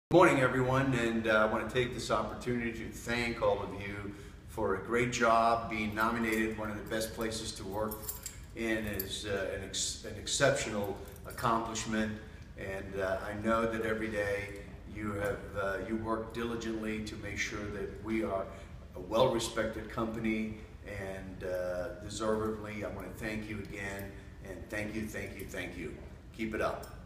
Good morning, everyone, and I want to take this opportunity to thank all of you for a great job. Being nominated one of the best places to work in is an exceptional accomplishment, and I know that every day you work diligently to make sure that we are a well-respected company, and deservedly I want to thank you again, and thank you. Keep it up.